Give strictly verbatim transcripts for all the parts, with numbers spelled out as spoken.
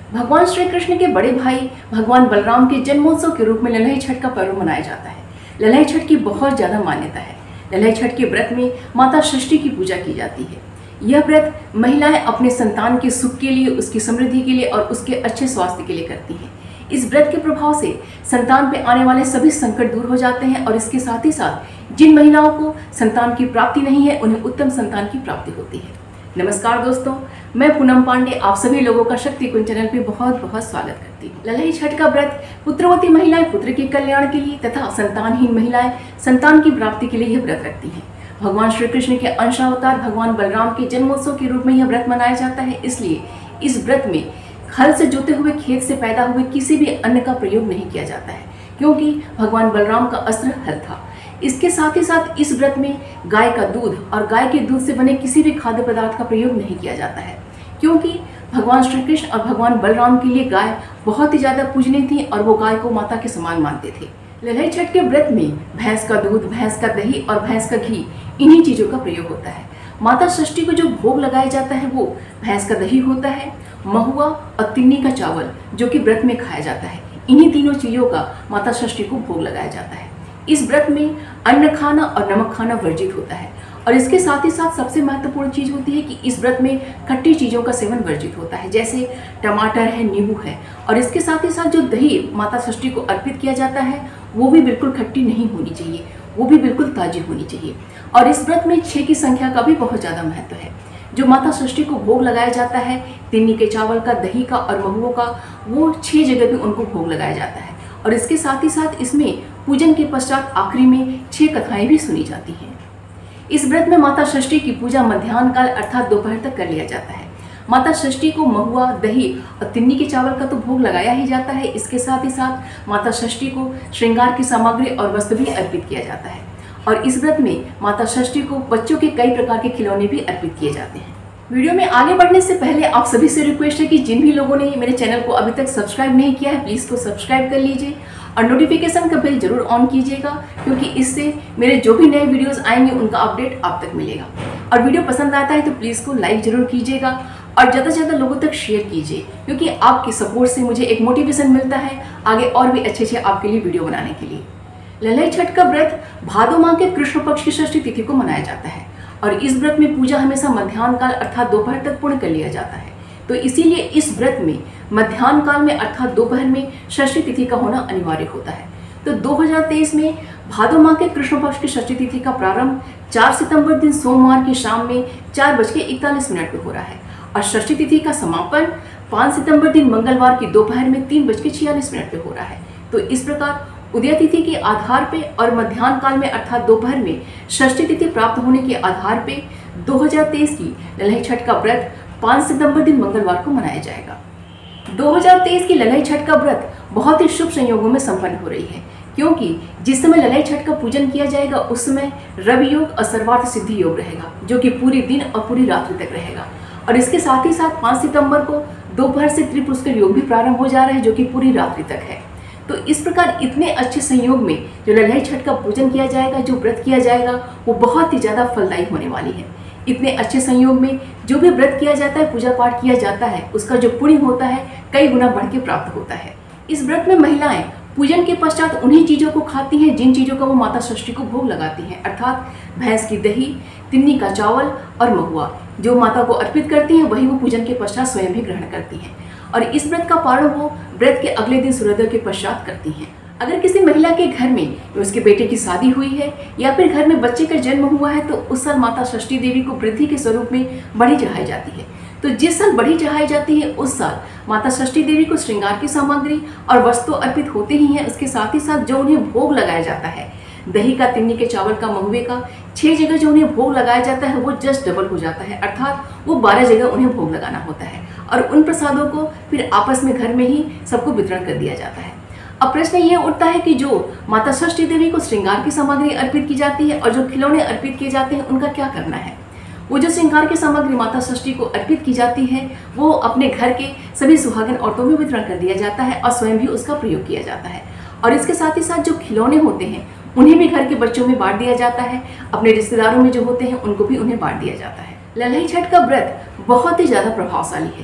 भगवान श्री कृष्ण के बड़े भाई भगवान बलराम के जन्मोत्सव के रूप में लल्लई छठ का पर्व मनाया जाता है। लल्लई छठ की बहुत ज़्यादा मान्यता है। लल्लई छठ के व्रत में माता षष्ठी की पूजा की जाती है। यह व्रत महिलाएं अपने संतान के सुख के लिए, उसकी समृद्धि के लिए और उसके अच्छे स्वास्थ्य के लिए करती हैं। इस व्रत के प्रभाव से संतान पे आने वाले सभी संकट दूर हो जाते हैं और इसके साथ ही साथ जिन महिलाओं को संतान की प्राप्ति नहीं है उन्हें उत्तम संतान की प्राप्ति होती है। नमस्कार दोस्तों, मैं पूनम पांडे आप सभी लोगों का शक्ति कुंज चैनल पे बहुत बहुत स्वागत करती हूँ। लल्लई छठ का व्रत पुत्रवती महिलाएं पुत्र के कल्याण के लिए तथा संतानहीन महिलाएं संतान की प्राप्ति के लिए यह व्रत रखती हैं। भगवान श्री कृष्ण के अंशावतार भगवान बलराम के जन्मोत्सव के रूप में यह व्रत मनाया जाता है। इसलिए इस व्रत में हल से जोते हुए खेत से पैदा हुए किसी भी अन्न का प्रयोग नहीं किया जाता है, क्योंकि भगवान बलराम का अस्त्र हल था। इसके साथ ही साथ इस व्रत में गाय का दूध और गाय के दूध से बने किसी भी खाद्य पदार्थ का प्रयोग नहीं किया जाता है, क्योंकि भगवान श्री कृष्ण और भगवान बलराम के लिए गाय बहुत ही ज़्यादा पूजनीय थी और वो गाय को माता के समान मानते थे। लल्लई छठ के व्रत में भैंस का दूध, भैंस का दही और भैंस का घी, इन्हीं चीज़ों का प्रयोग होता है। माता षष्ठी को जो भोग लगाया जाता है वो भैंस का दही होता है, महुआ और तिन्नी का चावल जो कि व्रत में खाया जाता है। इन्हीं तीनों चीज़ों का माता षष्ठी को भोग लगाया जाता है। इस व्रत में अन्न खाना और नमक खाना वर्जित होता है और इसके साथ ही साथ सबसे महत्वपूर्ण चीज़ होती है कि इस व्रत में खट्टी चीज़ों का सेवन वर्जित होता है, जैसे टमाटर है, नींबू है। और इसके साथ ही साथ जो दही माता षष्ठी को अर्पित किया जाता है वो भी बिल्कुल खट्टी नहीं होनी चाहिए, वो भी बिल्कुल ताज़ी होनी चाहिए। और इस व्रत में छः की संख्या का भी बहुत ज़्यादा महत्व है। जो माता षष्ठी को भोग लगाया जाता है तिन्नी के चावल का, दही का और महुओं का, वो छः जगह भी उनको भोग लगाया जाता है। और इसके साथ ही साथ इसमें पूजन के पश्चात आखिरी में छह कथाएं भी सुनी जाती हैं। इस व्रत में माता षष्ठी की पूजा मध्याह्न काल अर्थात दोपहर तक कर लिया जाता है। माता षष्ठी को महुआ, दही और तिन्नी के चावल का तो भोग लगाया ही जाता है। इसके साथ ही साथ माता षष्ठी को श्रृंगार की सामग्री और वस्त्र भी अर्पित किया जाता है। और इस व्रत में माता षष्ठी को बच्चों के कई प्रकार के खिलौने भी अर्पित किए जाते हैं। वीडियो में आगे बढ़ने से पहले आप सभी से रिक्वेस्ट है कि जिन भी लोगों ने मेरे चैनल को अभी तक सब्सक्राइब नहीं किया है प्लीज़ को सब्सक्राइब कर लीजिए और नोटिफिकेशन का बेल जरूर ऑन कीजिएगा, क्योंकि इससे मेरे जो भी नए वीडियोस आएंगे उनका अपडेट आप तक मिलेगा। और वीडियो पसंद आता है तो प्लीज़ को लाइक जरूर कीजिएगा और ज़्यादा से ज़्यादा लोगों तक शेयर कीजिए, क्योंकि आपकी सपोर्ट से मुझे एक मोटिवेशन मिलता है आगे और भी अच्छे अच्छे आपके लिए वीडियो बनाने के लिए। लल्लई छठ का व्रत भादो माह के कृष्ण पक्ष की षष्ठी तिथि को मनाया जाता है और इस व्रत में पूजा हमेशा मध्याह्न काल अर्थात दोपहर तक पूर्ण कर लिया जाता है। तो इसीलिए इस व्रत में मध्याह्न काल में अर्थात दोपहर में षष्ठी तिथि का होना अनिवार्य होता है। तो दो हज़ार तेईस में भादो माह के कृष्ण पक्ष की षष्ठी तिथि का प्रारंभ चार सितंबर दिन सोमवार की शाम में चार बज के इकतालीस मिनट पर हो रहा है और षष्ठी तिथि का समापन पाँच सितंबर दिन मंगलवार की दोपहर में तीन बज के छियालीस मिनट पर हो रहा है। तो इस प्रकार उदय तिथि के आधार पे और मध्याह्न काल में अर्थात दोपहर में षष्ठी तिथि प्राप्त होने के आधार पे दो हज़ार तेईस की लल्लई छठ का व्रत पाँच सितंबर दिन मंगलवार को मनाया जाएगा। दो हज़ार तेईस की लल्लई छठ का व्रत बहुत ही शुभ संयोगों में संपन्न हो रही है, क्योंकि जिस समय लल्लई छठ का पूजन किया जाएगा उस समय रवि योग और सर्वार्थ सिद्धि योग रहेगा, जो कि पूरी दिन और पूरी रात्रि तक रहेगा। और इसके साथ ही साथ पाँच सितंबर को दोपहर से त्रिपुष्कर योग भी प्रारंभ हो जा रहा है, जो कि पूरी रात्रि तक है। तो इस प्रकार इतने अच्छे संयोग में जो लल्लई छठ का पूजन किया जाएगा, जो व्रत किया जाएगा, वो बहुत ही ज़्यादा फलदायी होने वाली है। इतने अच्छे संयोग में जो भी व्रत किया जाता है, पूजा पाठ किया जाता है, उसका जो पुण्य होता है कई गुना बढ़ के प्राप्त होता है। इस व्रत में महिलाएं पूजन के पश्चात उन्हीं चीज़ों को खाती हैं जिन चीज़ों का वो माता षष्ठी को भोग लगाती हैं, अर्थात भैंस की दही, तिन्नी का चावल और महुआ जो माता को अर्पित करती हैं, वही वो पूजन के पश्चात स्वयं भी ग्रहण करती हैं। और इस व्रत का पारण वो व्रत के अगले दिन सूर्योदय के पश्चात करती हैं। अगर किसी महिला के घर में उसके बेटे की शादी हुई है या फिर घर में बच्चे का जन्म हुआ है तो उस साल माता षष्ठी देवी को वृद्धि के स्वरूप में बढ़ी चढ़ाई जाती है। तो जिस साल बढ़ी चढ़ाई जाती है उस साल माता षष्ठी देवी को श्रृंगार की सामग्री और वस्तु अर्पित होते ही हैं। उसके साथ ही साथ जो उन्हें भोग लगाया जाता है दही का, तिन्नी के चावल का, महुए का, छह जगह जो उन्हें भोग लगाया जाता है वो जस्ट डबल हो जाता है, अर्थात वो बारह जगह उन्हें भोग लगाना होता है और उन प्रसादों को फिर आपस में घर में ही सबको वितरण कर दिया जाता है। अब प्रश्न ये उठता है कि जो माता षष्ठी देवी को श्रृंगार की सामग्री अर्पित की जाती है और जो खिलौने अर्पित किए जाते हैं उनका क्या करना है। वो जो श्रृंगार की सामग्री माता षष्ठी को अर्पित की जाती है वो अपने घर के सभी सुहागन औरतों में वितरण कर दिया जाता है और स्वयं भी उसका प्रयोग किया जाता है। और इसके साथ ही साथ जो खिलौने होते हैं उन्हें भी घर के बच्चों में बांट दिया जाता है, अपने रिश्तेदारों में जो होते हैं उनको भी उन्हें बांट दिया जाता है। लल्लई छठ का व्रत बहुत ही ज़्यादा प्रभावशाली है,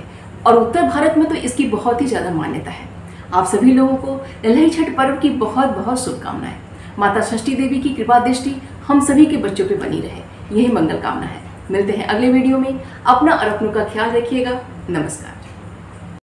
और उत्तर भारत में तो इसकी बहुत ही ज़्यादा मान्यता है। आप सभी लोगों को लल्लई छठ पर्व की बहुत बहुत शुभकामनाएं। माता षष्ठी देवी की कृपा दृष्टि हम सभी के बच्चों पे बनी रहे, यही मंगल कामना है। मिलते हैं अगले वीडियो में। अपना और अपनों का ख्याल रखिएगा। नमस्कार।